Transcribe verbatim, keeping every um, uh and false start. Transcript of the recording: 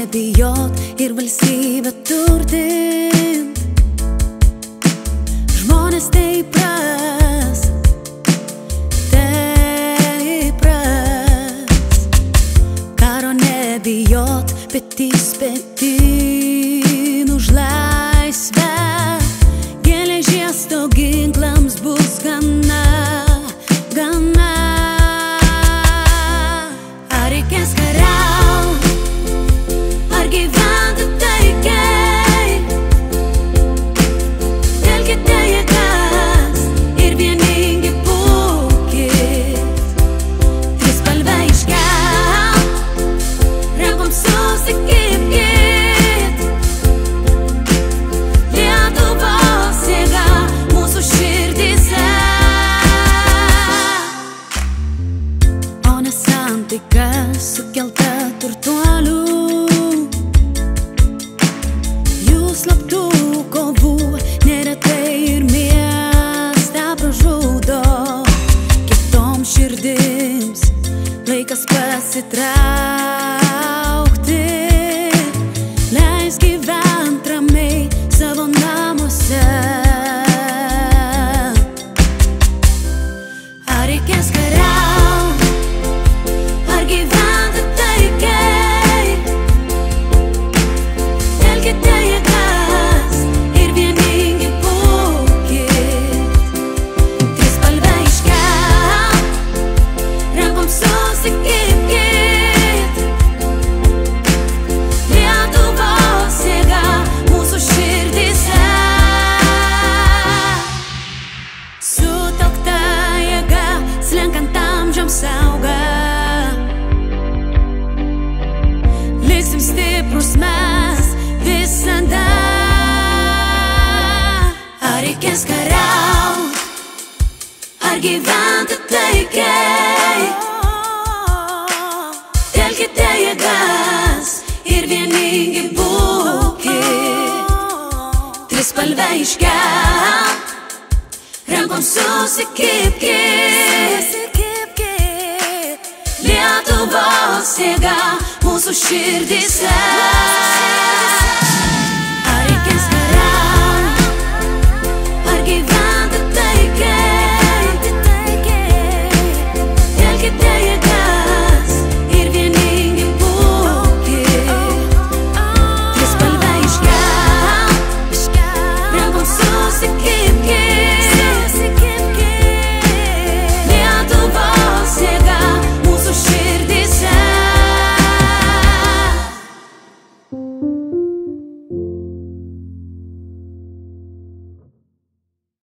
nebijot ir valstybę turtint. Žmonės taip pras, taip pras. Karo nebijot, petys petin už laisvę. Geležies to ginklams bus gana, gana. Ar reikės kariaut, ar gyventi taikiai? Telkite jėgas ir vieningi būkit. Trispalvę iškelk, rankom susikibkit. Lietuvos jėga mūsų širdyse. O nesantaika sukelta turtuolių, jų slaptų kovų neretai ir miestą pražudo. Kitom širdims laikas pasitraukti. Leis gyvent ramiai savo namuose. Ar reikės kariaut, ar gyventi taikiai? Telkite jėgas ir vieningi būkit. Trispalvę iškelk, rankom susikibkit. Lietuvos jėga mūsų širdyse. Sutelkta jėga slenkant amžiams auga. Liksim stiprus mes visada. Ar reikės kariaut, ar gyventi taikiai? Telkite jėgas ir vieningi būkit. Trispalvę iškelk, rankom susikibkit. Lietuvos jėga mūsų širdyse.